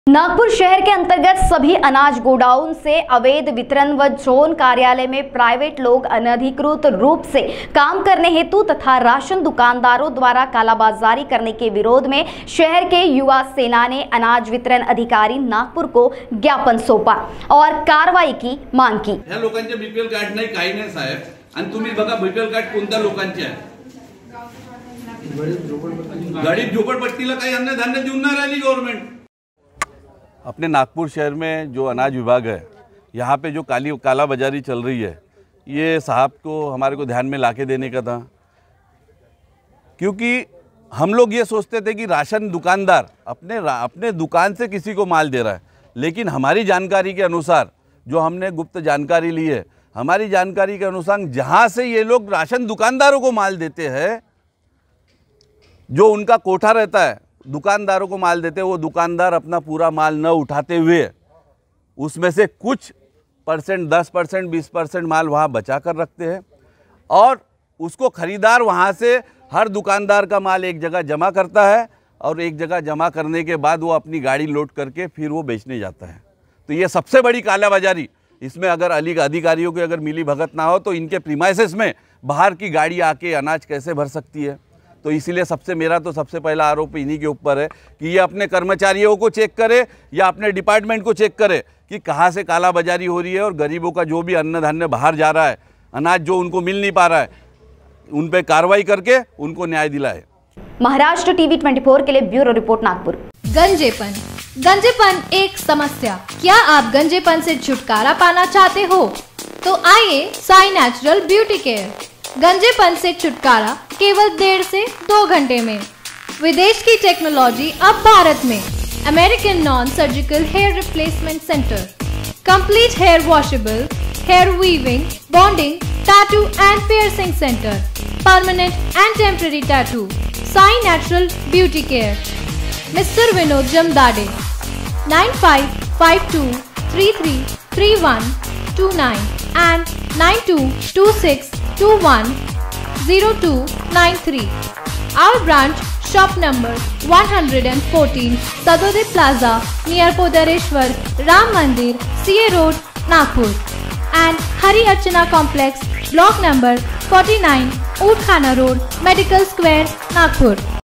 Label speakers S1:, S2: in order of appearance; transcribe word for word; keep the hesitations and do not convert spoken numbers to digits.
S1: नागपुर शहर के अंतर्गत सभी अनाज गोडाउन से अवैध वितरण व जोन कार्यालय में प्राइवेट लोग अनधिकृत रूप से काम करने हेतु तथा राशन दुकानदारों द्वारा कालाबाजारी करने के विरोध में शहर के युवा सेना ने अनाज वितरण अधिकारी नागपुर को ज्ञापन सौंपा और कार्रवाई की मांग की।
S2: ह्या लोकांचे बीपीएल कार्ड नाही, काही नाही साहेब, आणि तुम्ही बघा बीपीएल कार्ड कोणत्या लोकांचे आहे। गरीब झोपडपट्टीला काही अन्न धान्य देऊन नाही राहिली गव्हर्नमेंट।
S3: अपने नागपुर शहर में जो अनाज विभाग है, यहाँ पे जो काली काला बाजारी चल रही है, ये साहब को हमारे को ध्यान में लाके देने का था। क्योंकि हम लोग ये सोचते थे कि राशन दुकानदार अपने अपने दुकान से किसी को माल दे रहा है, लेकिन हमारी जानकारी के अनुसार, जो हमने गुप्त जानकारी ली है, हमारी जानकारी के अनुसार जहाँ से ये लोग राशन दुकानदारों को माल देते हैं, जो उनका कोठा रहता है, दुकानदारों को माल देते हैं, वो दुकानदार अपना पूरा माल न उठाते हुए उसमें से कुछ परसेंट, दस परसेंट, बीस परसेंट माल वहाँ बचा कर रखते हैं और उसको खरीदार वहाँ से हर दुकानदार का माल एक जगह जमा करता है और एक जगह जमा करने के बाद वो अपनी गाड़ी लोड करके फिर वो बेचने जाता है। तो ये सबसे बड़ी कालाबाजारी। इसमें अगर अली अधिकारियों की अगर मिली भगत ना हो तो इनके प्रीमाइसेस में बाहर की गाड़ी आके अनाज कैसे भर सकती है। तो इसीलिए सबसे मेरा तो सबसे पहला आरोप इन्हीं के ऊपर है कि ये अपने कर्मचारियों को चेक करे या अपने डिपार्टमेंट को चेक करे कि कहाँ से काला बाजारी हो रही है और गरीबों का जो भी अन्न धान्य बाहर जा रहा है, अनाज जो उनको मिल नहीं पा रहा है, उन पे कार्रवाई करके उनको न्याय दिलाए।
S1: महाराष्ट्र टीवी चौबीस के लिए ब्यूरो रिपोर्ट नागपुर।
S4: गंजेपन गंजेपन एक समस्या। क्या आप गंजेपन से छुटकारा पाना चाहते हो? तो आइए साई नेचुरल ब्यूटी केयर। गंजेपन से छुटकारा केवल डेढ़ से दो घंटे में। विदेश की टेक्नोलॉजी अब भारत में। American non surgical hair replacement centre, complete hair washable, hair weaving, bonding, tattoo and piercing centre, permanent and temporary tattoo. Sai natural beauty care, mister Vinod Jamdade, nine five five two three three three one two nine and nine two two six two one zero two nine three. Our branch, shop number one hundred fourteen, Sadode Plaza, near Podareshwar, Ram Mandir, C A Road, Nagpur, and Hari Archana Complex, block number forty-nine, Oudkhana Road, Medical Square, Nagpur.